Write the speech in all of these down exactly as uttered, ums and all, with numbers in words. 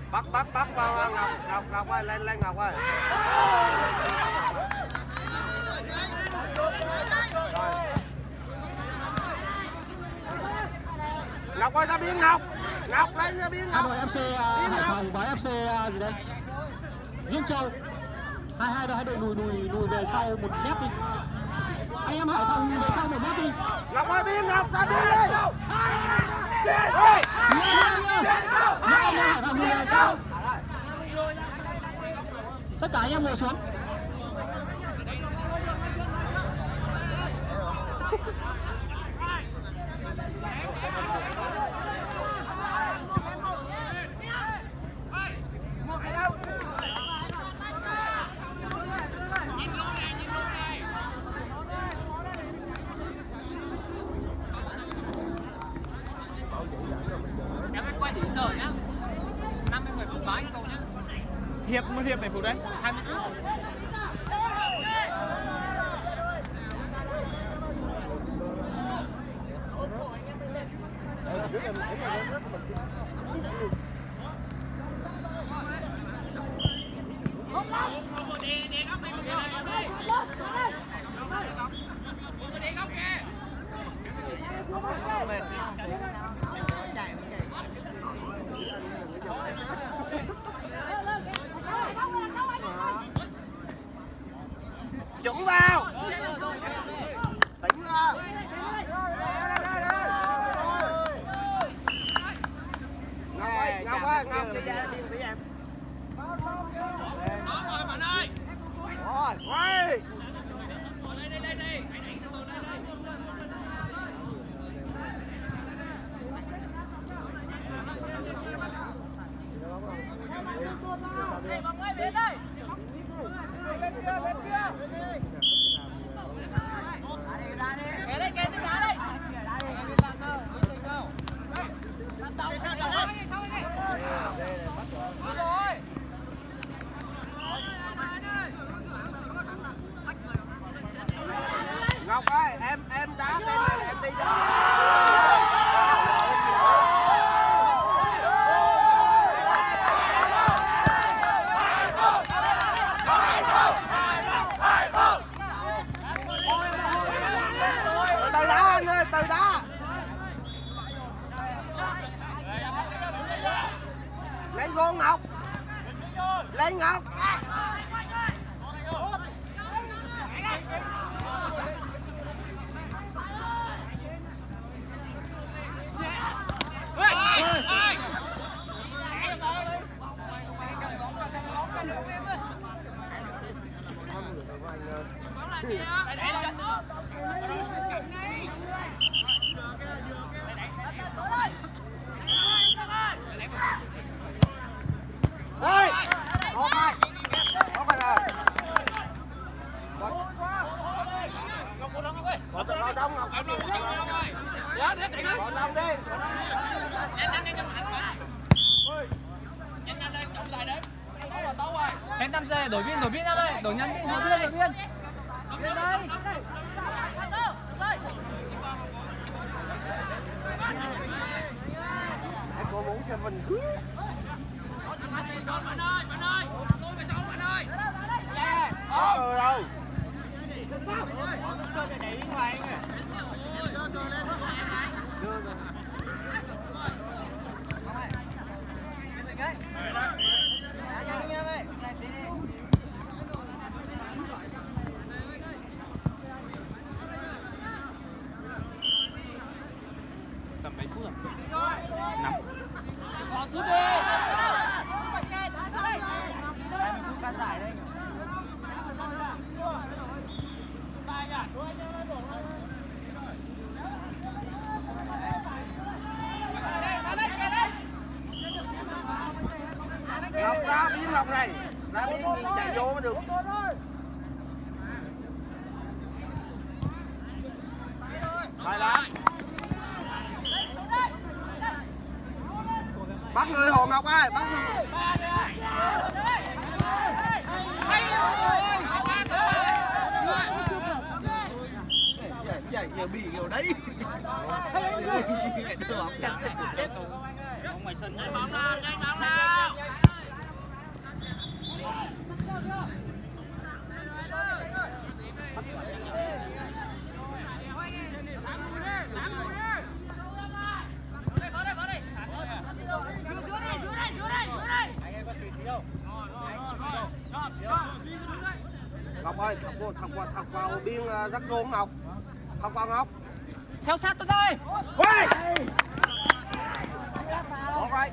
bắt bắt bắt vào Ngọc Ngọc Ngọc ơi, lên lên Ngọc ơi. Ngọc ơi, ra biên Ngọc. Ngọc lên ra biên Ngọc. Hà Nội ép xê Hải Phòng và ép xê gì đây? Diễn Châu. Hai hai đội hai đội lùi lùi lùi về sau một mét đi. Anh em Hải Phòng lùi về sau một mét đi. Ngọc ơi, biên Ngọc, ra biên đi. Nhớ nhớ nhớ. Nhớ anh em Hải Phòng lùi về sau. Tất cả anh em ngồi xuống. Hiệp một hiệp mấy phút đấy? hai mươi phút. Chuẩn vào. Tỉnh ra. Ngọc ơi, Ngọc ơi, Ngọc đi ra biên với em. Đó rồi bạn ơi. Rồi, quay. Đây đây đây đây. Đây bóng ơi, bên đây. Bên kia, bên kia. Kế đây, kế đây, đá đây. Ngọc ơi, em em đá bên này là em đi đó. Từ đá anh ơi, từ đá. Lấy gôn Ngọc. Lấy Ngọc. Ơi, một hai, một hai rồi. Vào trong Ngọc, vào trong Ngọc ơi. Vào trong đi. Nhanh nhanh nhanh nhanh mạnh. Nhanh nhanh lên trọng tài đấy. Tấu rồi, tấu rồi. Em năm giây đổi viên, đổi viên ra đây. Đổi nhanh đi. Đổi viên, đổi viên. Lên đây. Cô muốn xem mình cưới. Bạn ơi, bạn ơi. Tôi về sau bạn ơi. Có rồi đâu. Chơi để đẩy ngoài anh ơi. Tầm mấy phút rồi? Năm. Có sút đi. hai mươi phút can giải đây. Ngọc ra biến Ngọc này. Ra biến đi chạy vô mới được. Phải đó. Bắt người Hồ Ngọc ơi, bắt người. Chạy kiểu bị kiểu đấy. ngoài sân. Nhanh bóng nào, nhanh bóng nào. Ngọc ơi, thọc vào, thọc vào, thọc vào biên rắc gôn Ngọc. Thọc vào Ngọc. Theo sát tôi đây. Quay. Một rồi.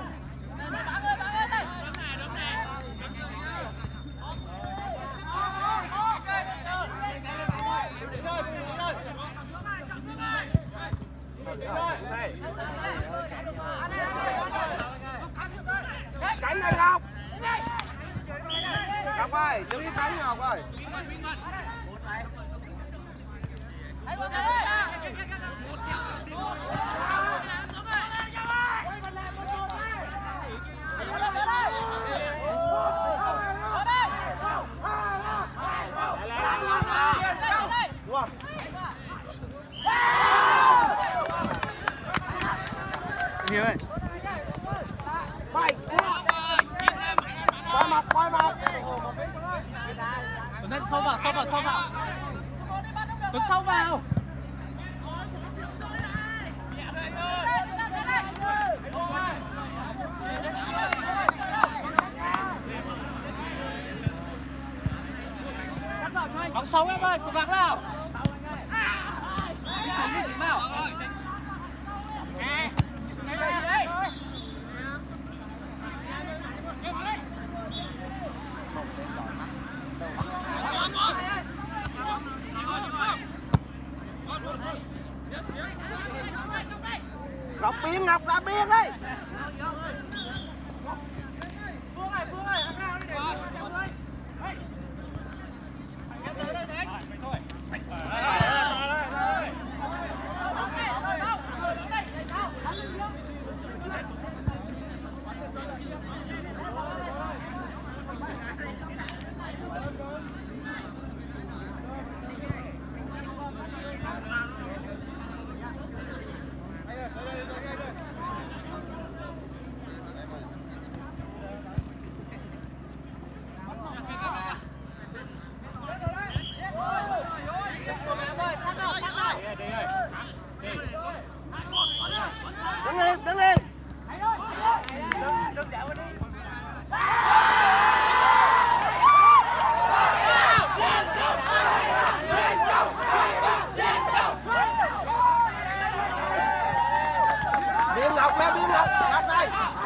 Cánh này Ngọc. Ngọc ơi, chú ý cánh Ngọc ơi. Nhiều ơi. Bay. Quay mặt, quay mặt. Tuấn Anh sâu vào, sâu vào, sâu vào. Tuấn sâu vào. Bóng sống em ơi, cố gắng nào. Đi tìm vào. Ngọc biên, Ngọc ra biên đi. Đứng im, đứng im. Biên Ngọc ra, biên Ngọc, Ngọc đây.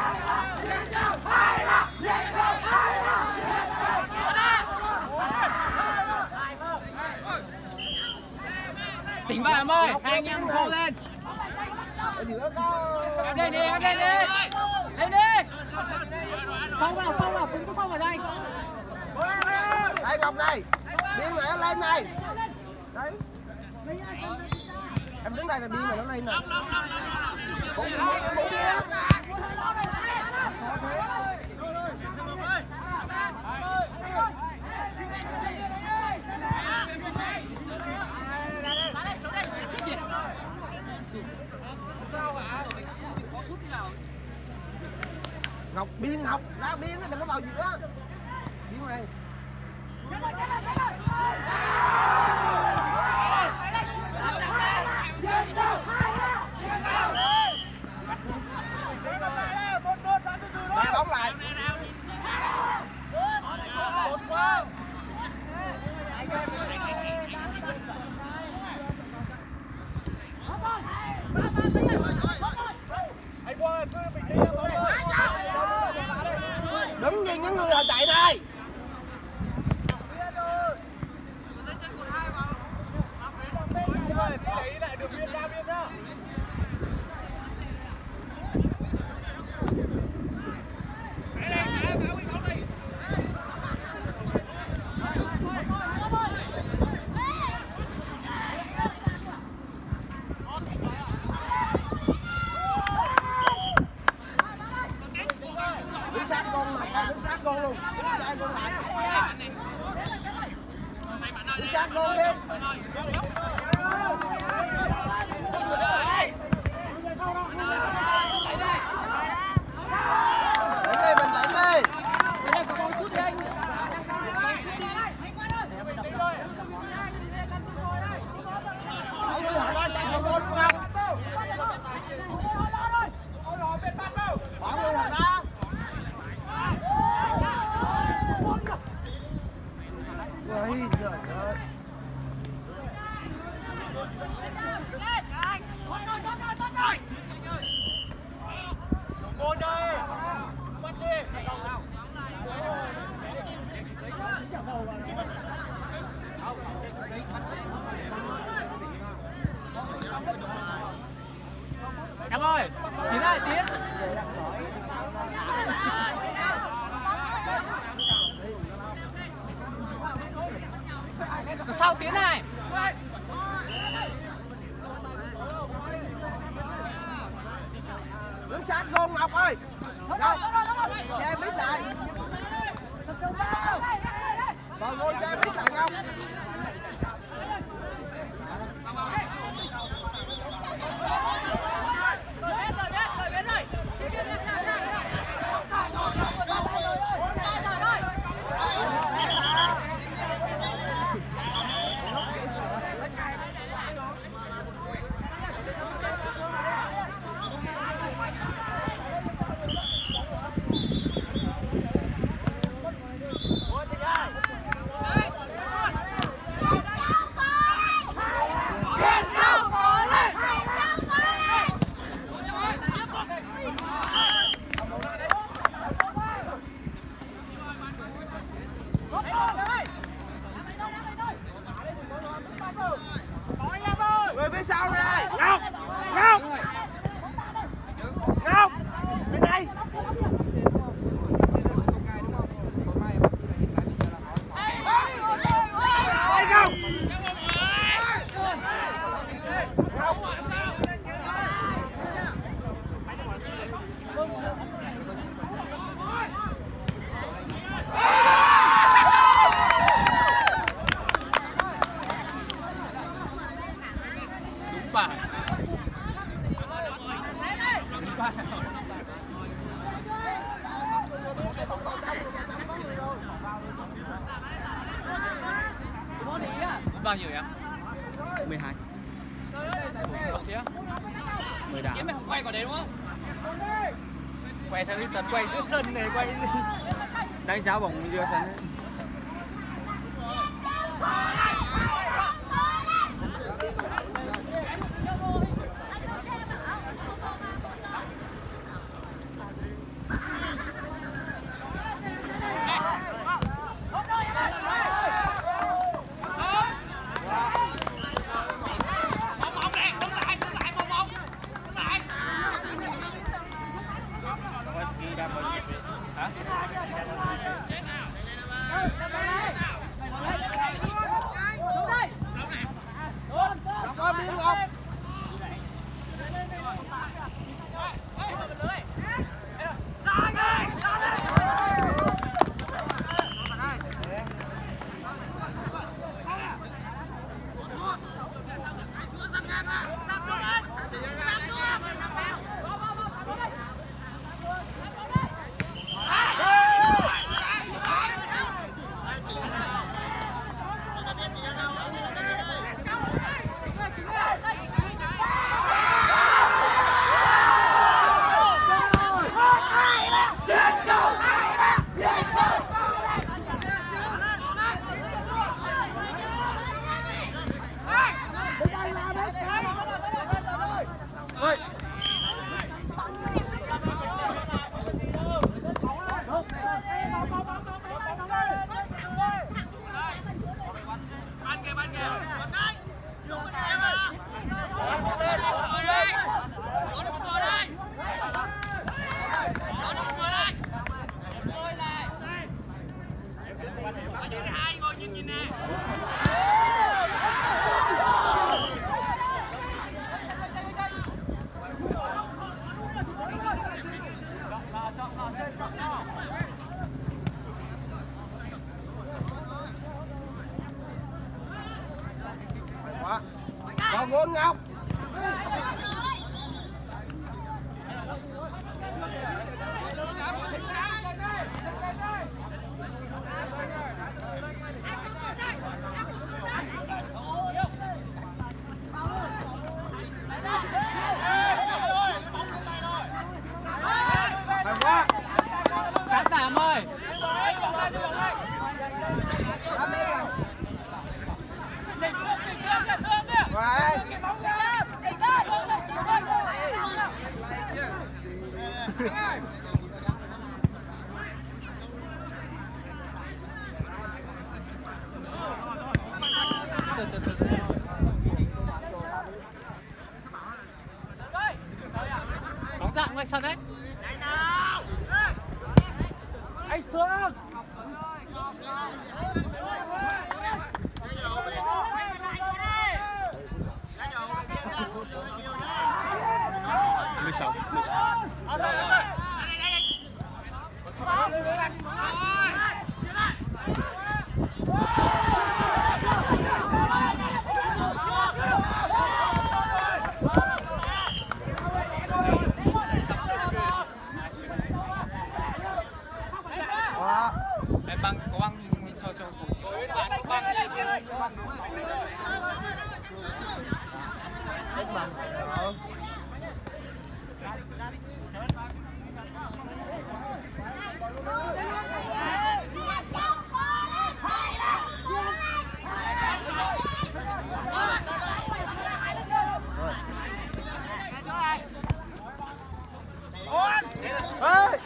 Tỉnh vào em ơi, hai anh em hô lên. Em lên đi, em lên đi. Lên đi. Sâu vào, sâu vào, cũng có sâu vào đây. Đây Ngọc này. Biên này nó lên này. Đấy. Em đứng đây là biên này nó lên này. Bố biên, bố biên. Ngọc biên, Ngọc ra biên nó đừng có vào giữa. Biên này. Ba bóng lại. Đứng nhìn những người họ chạy này. Em ơi, Tiến ơi, Tiến. Sao Tiến này? Đứng sát luôn Ngọc ơi. Ngọc, cho em biết lại. Vào ngôi cho em biết lại Ngọc. Người phía sau này, Ngọc, Ngọc, Ngọc, bên đây. Đây Ngọc. Đúng bài. Đúng bài. Bao nhiêu em? mười hai. Không thế á? mười đá. Em mày không quay vào đấy đúng không? Quay theo cái tấn quay giữa sân này, quay đánh giá bóng giữa sân ấy. Hả? Ngọc ơi, biên Ngọc. Ơi. Ban kìa, ban kìa. Vô cái em à. Ở đây. Đó là một người đây. Đó là một người đây. Ngồi lại. Ở dưới hai ngồi nhìn nhìn nè. Vào ngôi Ngọc. Bóng dạn ngoài sân đấy. Anh Sương. mười sáu. Em băng có băng cho cho băng Ê!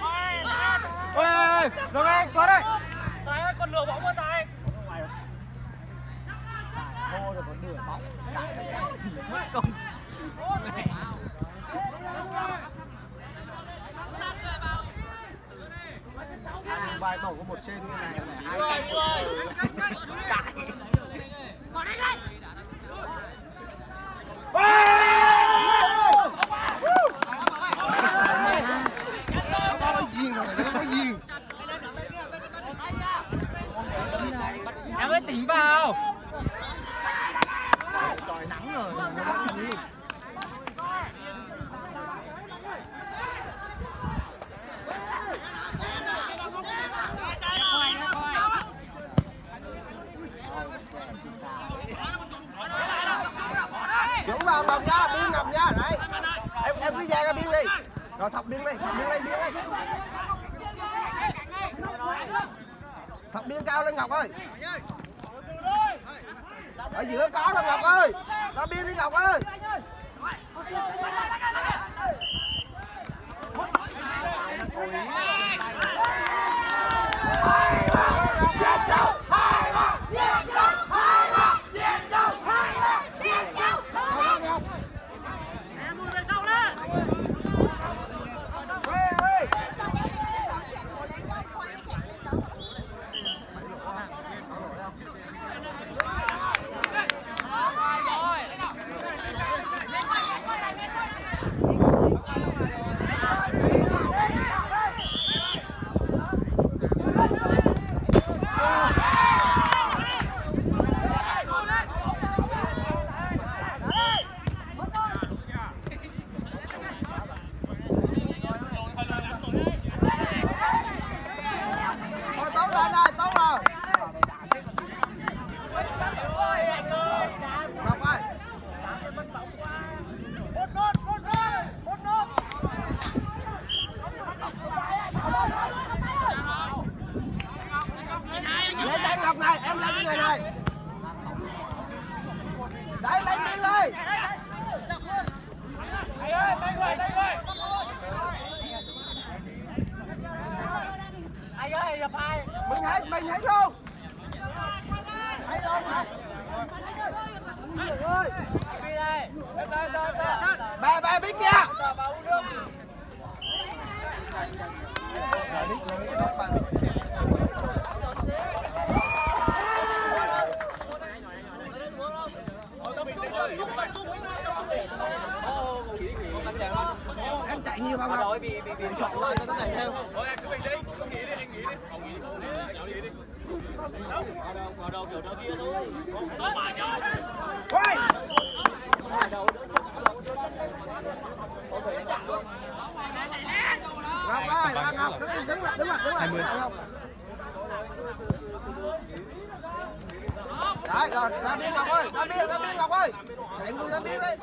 Ôi, được anh, có đây. Tài ơi, còn lửa bóng mà Tài. Ô được có nửa bóng. Hai bài tổ có một trên như này là hai cãi. Em ơi tính vào. Trời nắng rồi. Dũng vào ngọc nha, biên ngọc nha, đấy. Em em cứ ra ra biên đi. Rồi thọc biên đi, thọc biên lên, biên đi. Thọc biên cao lên Ngọc ơi. Ở giữa có rồi Ngọc ơi. Ra biên đi Ngọc ơi. Lấy trái Ngọc này, em lấy cái người này. Đấy, lấy miếng đi. Thầy ơi, tay người, tay người. Anh ơi, nhập hai. Mình hết, mình hết luôn. Thấy luôn hả? Ơi. Đi đây. Bà, bà biết nha. Em chạy nhiều vào rồi bị bị bị sọt lại cho nó chạy theo. Thôi em cứ bình tĩnh, cứ nghỉ đi, anh nghỉ đi. Ông nghỉ đi. Ông nghỉ đi. Vào đâu, vào đâu kiểu đó kia thôi. Nó mà cho. Quay. Ngọc ơi, Ngọc, Ngọc, đứng lại, đứng lại, đứng lại, đứng lại. Đấy, rồi, ra biên Ngọc ơi, ra biên, ra biên Ngọc ơi. Chạy người ra biên đi.